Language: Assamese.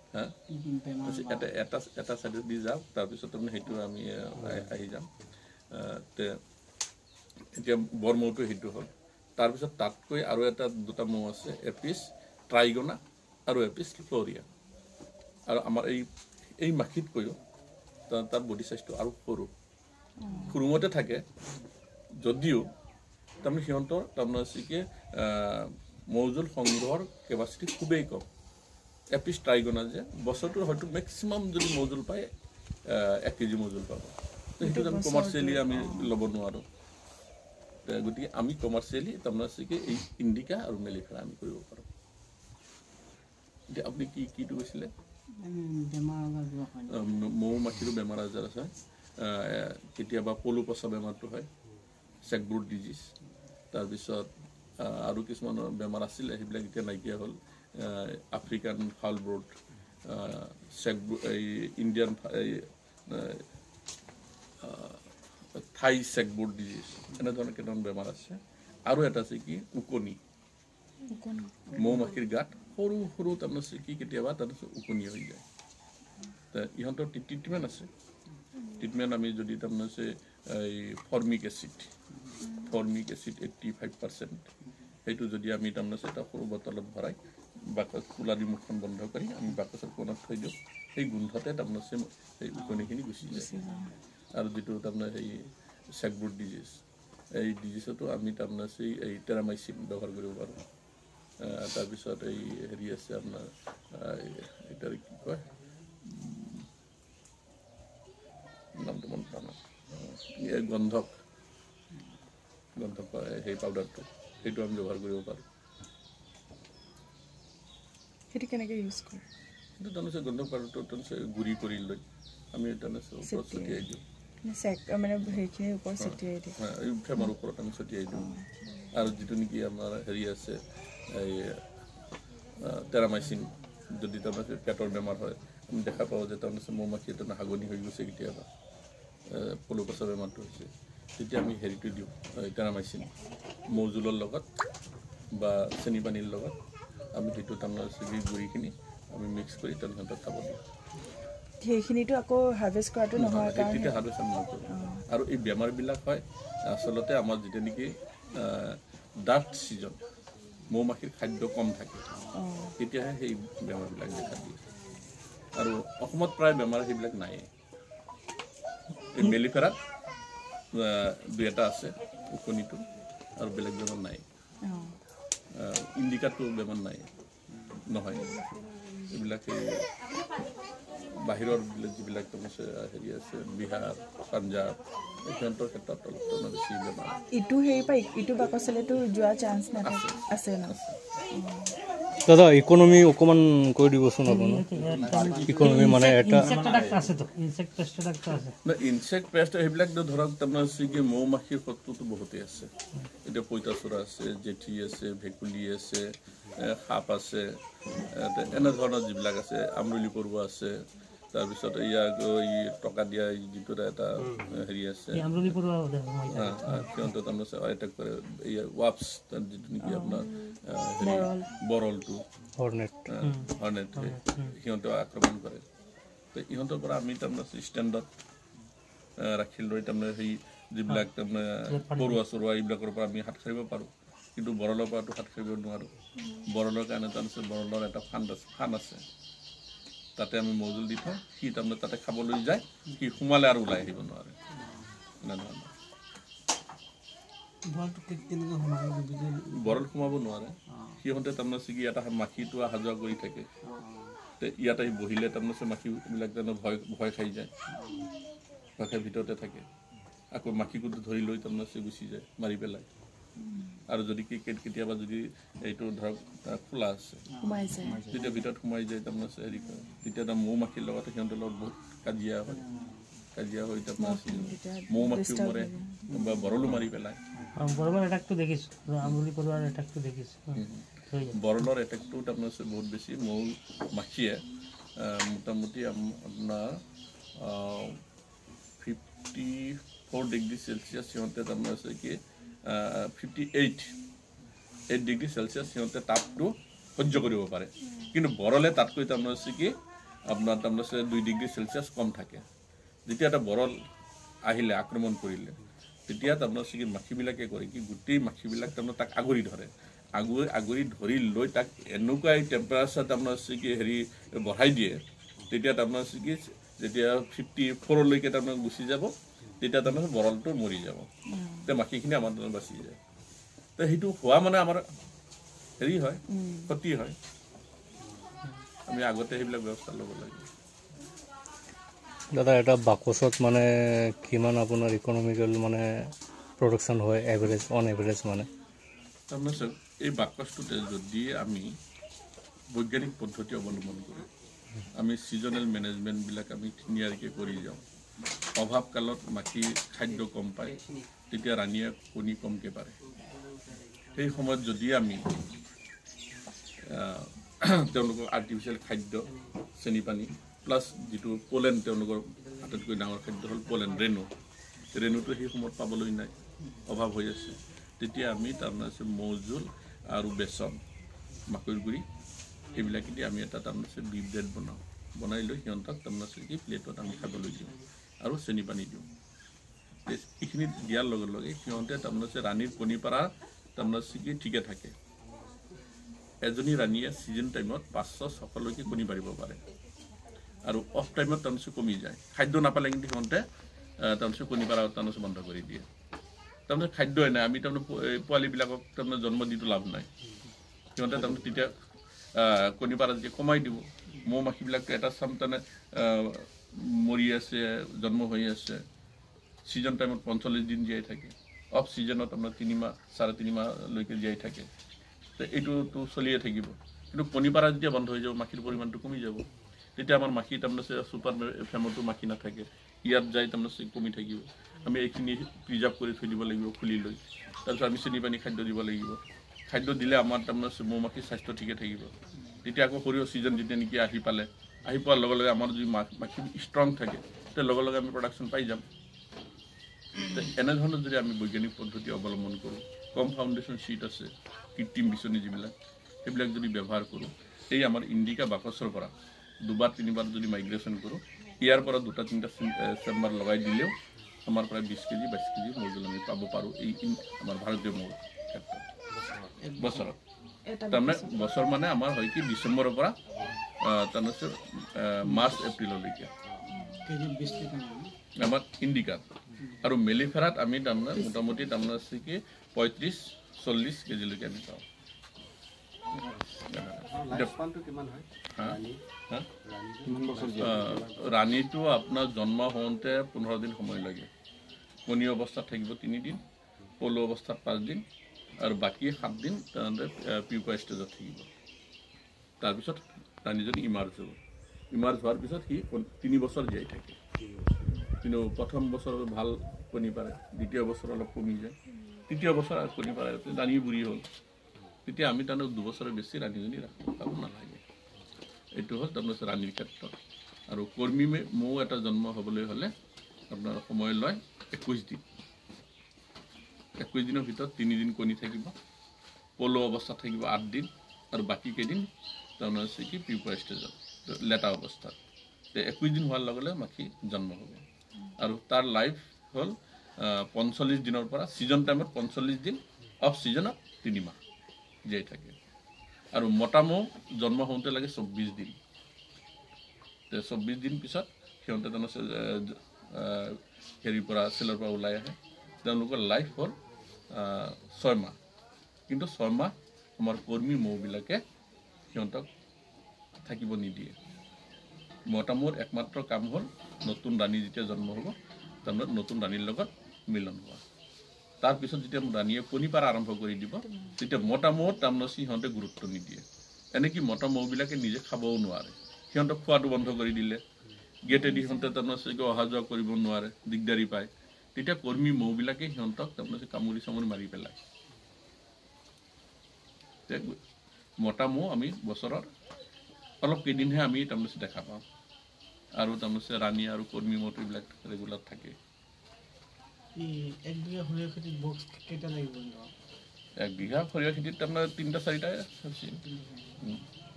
হ্যাঁ এটা সাইডে দি যাওক তাৰপিছত আমি সেইটো আমি আহি যাম এতিয়া বৰ মৌটো সেইটো হ'ল তাৰপিছত তাতকৈ আৰু এটা দুটা মৌ আছে এপিছ ট্ৰাইগনা আৰু এপিছ ফ্লৰিয়া আৰু আমাৰ এই মাখিতকৈও তাৰ বডি সাইজটো আৰু সৰু খুৰুঙতে থাকে যদিও তাৰমানে সিহঁতৰ তাৰমানে কি মৌজুল সংগ্ৰহৰ কেপাচিটি খুবেই কম এপিছ ট্ৰাইগনা যে বছৰটোৰ হয়তো মেক্সিমাম যদি মৌজুল পায় 1 কেজি মৌজুল পাব সেইটো আমি কমাৰ্চিয়েলি আমি ল'ব নোৱাৰোঁ গতিকে আমি কমাৰ্চিয়েলি তাৰমানে কি এই ইণ্ডিকা আৰু মেলিফেৰা আমি কৰিব পাৰোঁ এতিয়া আপুনি কিটো কৈছিলে মৌ মাখিৰো বেমাৰ আজাৰ আছে কেতিয়াবা পলু পচা বেমাৰটো হয় চেকব্ৰুট ডিজিজ তাৰপিছত আৰু কিছুমান বেমাৰ আছিলে সেইবিলাক এতিয়া নাইকিয়া হ'ল আফ্ৰিকান ফাউল ব্ৰুট চেকব্ৰুট এই ইণ্ডিয়ান থাই চেকব্ৰুট ডিজিজ এনেধৰণৰ কেইটামান বেমাৰ আছে আৰু এটা আছে কি উকনি মৌ মাখিৰ গাত সৰু সৰু তাৰমানে কি কেতিয়াবা তাৰপিছত উকনি হৈ যায় ইহঁতৰ ট্ৰিটমেণ্ট আছে ট্ৰিটমেণ্ট আমি যদি তাৰমানে এই ফৰ্মিক এচিড 85% সেইটো যদি আমি তাৰমানে এটা সৰু বটলত ভৰাই বাকচ খোলা দি মুখখন বন্ধ কৰি আমি বাকচৰ কোণত থৈ দিওঁ সেই গোন্ধতে তাৰমানে সেই উকনিখিনি গুচি যায় আৰু যিটো তাৰমানে সেই চেকব্ৰুট ডিজিজ এই ডিজিজতো আমি তাৰমানে এই টেৰামাইচিন ব্যৱহাৰ কৰিব পাৰোঁ তাৰপিছত এই হেৰি আছে আপোনাৰ এটাৰ কি কয় নামটো মনত পৰা নাই গন্ধক সেই পাউডাৰটো সেইটো আমি ব্যৱহাৰ কৰিব পাৰোঁ সেইটো কেনেকৈ ইউজ কৰে সেইটো তাৰমানে গন্ধক পাউডাৰটো তাৰমানে গুড়ি কৰি লৈ আমি তাৰমানে ওপৰত ছটিয়াই দিওঁ মানে সেইখিনি ওপৰত ছটিয়াই দিয়ে এই ফ্ৰেমৰ ওপৰত আমি ছটিয়াই দিওঁ আৰু যিটো নেকি আমাৰ হেৰি আছে এই টেৰামাইচিন যদি তাৰমানে পেটৰ বেমাৰ হয় আমি দেখা পাওঁ যে তাৰমানে মৌ মাখি এটা হাগনি হৈ গৈছে কেতিয়াবা পলু পচা বেমাৰটো হৈছে তেতিয়া আমি হেৰিটো দিওঁ টেৰামাইচিন মৌজোলৰ লগত বা চেনি পানীৰ লগত আমি সেইটো তাৰমানে গুড়িখিনি আমি মিক্স কৰি তাৰমানে খাব দিওঁ সেইখিনিতো আকৌ হাৰ্ভেষ্ট কৰাটো নহয় তেতিয়া হাৰ্ভেষ্ট আমি নকৰোঁ আৰু এই বেমাৰবিলাক হয় আচলতে আমাৰ যেতিয়া নেকি ডাৰ্ট ছিজন মৌ মাখিৰ খাদ্য কম থাকে তেতিয়াহে সেই বেমাৰবিলাক দেখা দিয়ে আৰু অসমত প্ৰায় বেমাৰ সেইবিলাক নাই এই মেলিফেৰাত দুই এটা আছে উকনিটো আৰু বেলেগ বেমাৰ নাই ইণ্ডিকাটো বেমাৰ নাই নহয় এইবিলাক বাহিৰৰ যিবিলাক হেৰি আছে বিহাৰ পাঞ্জাব সিহঁতৰ ক্ষেত্ৰত অলপ বেছি বেমাৰ ইটো হেৰি পাই ইটো বাকচলেতো যোৱা চান্স নাথাকে আছে ন দাদা ইকনমি অকমান কৈ দিবচোন আপুনি ইকনমি মানে এটা ইনসেক্ট পেষ্ট সেইবিলাক ধৰক তাৰমানে কি মৌ মাখিৰ শত্ৰুটো বহুতেই আছে এতিয়া পঁইতাচোৰা আছে জেঠি আছে ভেকুলী আছে সাপ আছে এনেধৰণৰ যিবিলাক আছে আমৰলি পৰুৱা আছে তাৰপিছত ইয়াক টকা দিয়া যিটো এটা হেৰি আছে সিহঁতে তাৰমানে এটেক কৰে ৱাপছ যিটো নেকি আপোনাৰ বৰলটো হৰ্নেট সিহঁতে আক্ৰমণ কৰে ইহঁতৰ পৰা আমি তাৰমানে ষ্টেণ্ডত ৰাখি লৈ তাৰমানে সেই যিবিলাক তাৰমানে পৰুৱা চৰুৱা এইবিলাকৰ পৰা আমি হাত সাৰিব পাৰোঁ কিন্তু বৰলৰ পৰাতো হাত সাৰিব নোৱাৰোঁ বৰলৰ কাৰণে তাৰমানে বৰলৰ এটা ফান আছে তাতে আমি মৌজুল দি থওঁ সি তাৰমানে তাতে খাবলৈ যায় সি সোমালে আৰু ওলাই আহিব নোৱাৰে এনেধৰণৰ বৰল সোমাব নোৱাৰে সিহঁতে তাৰমানে কি এটা মাখিটো অহা যোৱা কৰি থাকে ইয়াতে বহিলে তাৰমানে মাখিবিলাক তাৰমানে ভয় খাই যায় ভয় খাই ভিতৰতে থাকে আকৌ মাখিকোটো ধৰি লৈ তাৰমানে গুচি যায় মাৰি পেলাই আৰু যদি কেতিয়াবা যদি এইটো ধৰক খোলা আছে তেতিয়া ভিতৰত সোমাই যায় তাৰমানে হেৰি কৰে তেতিয়া তাৰ মৌ মাখিৰ লগতে সিহঁতৰ লগত বহুত কাজিয়া হৈ তাৰমানে মৌ মাখিও মৰে বা বৰলো মাৰি পেলায় বৰলৰ এটেকটো তাৰমানে বহুত বেছি মৌ মাখিয়ে মোটামুটি আপোনাৰ 54 ডিগ্ৰী চেলচিয়াছ সিহঁতে তাৰমানে আছে কি 58 ডিগ্ৰী চেলচিয়াছ সিহঁতে তাপটো সহ্য কৰিব পাৰে কিন্তু বৰলে তাতকৈ তাৰমানে আছে কি আপোনাৰ তাৰমানে 2 ডিগ্ৰী সেলসিয়াস কম থাকে যেতিয়া এটা বৰল আহিলে আক্ৰমণ কৰিলে তেতিয়া তাৰমানে মাখিবিলাকে কৰে কি গোটেই মাখিবিলাক তাৰমানে তাক আগৰি ধৰে আগৰি ধৰি লৈ তাক এনেকুৱাই টেম্পাৰেচাৰ তাৰমানে কি হেৰি বঢ়াই দিয়ে তেতিয়া তাৰমানে কি যেতিয়া 54 লৈকে তাৰমানে গুচি যাব তেতিয়া তাৰমানে বৰলটো মৰি যাব তে মাখিখিনি আমাৰ তাৰমানে বাচি যায় তে সেইটো হোৱা মানে আমাৰ হেৰি হয় ক্ষতি হয় আমি আগতে সেইবিলাক ব্যৱস্থা ল'ব লাগে দাদা এটা বাকচত মানে কিমান আপোনাৰ ইকনমিক্যাল মানে প্ৰডাকশন হয় এভাৰেজ অন এভাৰেজ মানে তাৰমানে এই বাকচটোতে যদি আমি বৈজ্ঞানিক পদ্ধতি অৱলম্বন কৰোঁ আমি সিজনেল মেনেজমেণ্টবিলাক আমি ধুনীয়াকৈ কৰি যাওঁ অভাৱ কালত মাখি খাদ্য কম পায় তেতিয়া ৰাণীয়ে কণী কমকৈ পাৰে সেই সময়ত যদি আমি তেওঁলোকক আৰ্টিফিচিয়েল খাদ্য চেনি পানী প্লাছ যিটো পলেন তেওঁলোকৰ আটাইতকৈ ডাঙৰ খাদ্য হ'ল পলেন ৰেণুটো সেই সময়ত পাবলৈ নাই অভাৱ হৈ আছে তেতিয়া আমি তাৰমানে মৌজোল আৰু বেচন মাকৈ গুড়ি এইবিলাকে দি আমি এটা তাৰমানে বি ব্ৰেড বনাই লৈ সিহঁতক তাৰমানে কি প্লেটত আমি খাবলৈ দিওঁ আৰু চেনি পানী দিওঁ এইখিনি দিয়াৰ লগে লগে সিহঁতে তাৰমানে ৰাণীৰ কণী পাৰা তাৰমানে কি ঠিকে থাকে এজনী ৰাণীয়ে সিজন টাইমত 500-600 লৈকে কণী পাৰিব পাৰে আৰু অফ টাইমত তাৰমানে কমি যায় খাদ্য নাপালে কিন্তু সিহঁতে তাৰমানে কণী পাৰা তাৰমানে বন্ধ কৰি দিয়ে তাৰমানে খাদ্যই নাই আমি তাৰমানে পোৱালিবিলাকক তাৰমানে জন্ম দিটো লাভ নাই সিহঁতে তাৰমানে তেতিয়া কণী পাৰা যেতিয়া কমাই দিব মৌ মাখিবিলাকটো এটা চাম তাৰমানে মৰি আছে জন্ম হৈ আছে সিজন টাইমত 45 দিন জীয়াই থাকে অফ সিজনত আপোনাৰ 3 মাহ 3.5 মাহলৈকে জীয়াই থাকে তো এইটোতো চলিয়ে থাকিব কিন্তু কণী পাৰা যেতিয়া বন্ধ হৈ যাব মাখিৰ পৰিমাণটো কমি যাব তেতিয়া আমাৰ মাখি তাৰমানে ছুপাৰ ফেমতো মাখি নাথাকে ইয়াত যাই তাৰমানে কমি থাকিব আমি এইখিনি প্ৰিজাৰ্ভ কৰি থৈ দিব লাগিব খুলি লৈ তাৰপিছত আমি চেনি পানী খাদ্য দিব লাগিব খাদ্য দিলে আমাৰ তাৰমানে মৌ মাখিৰ স্বাস্থ্য ঠিকে থাকিব তেতিয়া আকৌ সৰিয়হ সিজন যেতিয়া নেকি আহি পোৱাৰ লগে লগে আমাৰ যদি মাখি ষ্ট্ৰং থাকে তেতিয়া লগে লগে আমি প্ৰডাকশ্যন পাই যাম এনেধৰণৰ যদি আমি বৈজ্ঞানিক পদ্ধতি অৱলম্বন কৰোঁ কম ফাউণ্ডেশ্যন শ্বীট আছে কৃত্ৰিম বিচনী যিবিলাক সেইবিলাক যদি ব্যৱহাৰ কৰোঁ এই আমাৰ ইণ্ডিকা বাকচৰ পৰা 2-3 বাৰ যদি মাইগ্ৰেশ্যন কৰোঁ ইয়াৰ পৰা 2-3টা চেম্বাৰ লগাই দিলেও আমাৰ প্ৰায় 20 কেজি 22 কেজি মৌজোল আমি পাব পাৰোঁ এই আমাৰ ভাৰতীয় মৌৰ ক্ষেত্ৰত বছৰত তাৰমানে বছৰ মানে আমাৰ হয় কি ডিচেম্বৰৰ পৰা তাৰমানে মাৰ্চ এপ্ৰিললৈকে আমাৰ ইণ্ডিকাত আৰু মেলিফেৰাত আমি তাৰমানে মোটামুটি তাৰমানে কি 35-40 কেজিলৈকে আমি পাওঁ ৰাণীটো আপোনাৰ জন্ম হওঁতে 15 দিন সময় লাগে কণী অৱস্থাত থাকিব 3 দিন পলু অৱস্থাত 5 দিন আৰু বাকী 7 দিন তাৰমানে পিউপা ষ্টেজত থাকিব তাৰপিছত ৰাণীজনী ইমাৰ্জ হোৱাৰ পিছত সি 3 বছৰ জীয়াই থাকে কিন্তু প্ৰথম বছৰ ভাল কণী পাৰে দ্বিতীয় বছৰ অলপ কমি যায় তৃতীয় বছৰ আৰু কণী পাৰে ৰাণী বুঢ়ী হ'ল তেতিয়া আমি তাৰমানে 2 বছৰৰ বেছি ৰাণীজনী ৰাখিব নালাগে এইটো হ'ল তাৰমানে ৰাণীৰ ক্ষেত্ৰত আৰু কৰ্মী মৌ এটা জন্ম হ'বলৈ হ'লে আপোনাৰ সময় লয় 21 দিন 21 দিনৰ ভিতৰত 3 দিন কণী থাকিব পলু অৱস্থাত থাকিব 8 দিন আৰু বাকী কেইদিন তাৰমানে কি পিউপা ষ্টেজত লেটা অৱস্থাত 21 দিন হোৱাৰ লগে লগে মাখি জন্ম হ'ব আৰু তাৰ লাইফ হ'ল 45 দিনৰ পৰা সিজন টাইমত 45 দিন অফ সিজনত 3 মাহ জীয়াই থাকে আৰু মতা মৌ জন্ম হওঁতে লাগে 24 দিন 24 দিন পিছত সিহঁতে তাৰমানে হেৰিৰ পৰা চেলৰ পৰা ওলাই আহে তেওঁলোকৰ লাইফ হ'ল 6 মাহ কিন্তু 6 মাহ আমাৰ কৰ্মী মৌবিলাকে সিহঁতক থাকিব নিদিয়ে মতা মৌৰ একমাত্ৰ কাম হ'ল নতুন ৰাণী যেতিয়া জন্ম হ'ব তাৰমানে নতুন ৰাণীৰ লগত মিলন হোৱা তাৰপিছত যেতিয়া ৰাণীয়ে কণী পাৰা আৰম্ভ কৰি দিব তেতিয়া মতা মৌৰ তাৰমানে সিহঁতে গুৰুত্ব নিদিয়ে এনেকৈ মতা মৌবিলাকে নিজে খাবও নোৱাৰে সিহঁতক খোৱাটো বন্ধ কৰি দিলে গেটেদি সিহঁতে তাৰমানে অহা যোৱা কৰিব নোৱাৰে দিগদাৰী পায় তেতিয়া কৰ্মী মৌবিলাকে সিহঁতক তাৰমানে কামুৰি চামুৰি মাৰি পেলায় মতা মৌ আমি বছৰত অলপ কেইদিনহে আমি তাৰমানে দেখা পাওঁ আৰু তাৰমানে ৰাণী আৰু কৰ্মী মৌটো এইবিলাক ৰেগুলাৰ থাকে এক বিঘা সৰিয়হ খেতিত বক্স কেইটা লাগিব এক বিঘা সৰিয়হ খেতিত তাৰমানে 3-4টা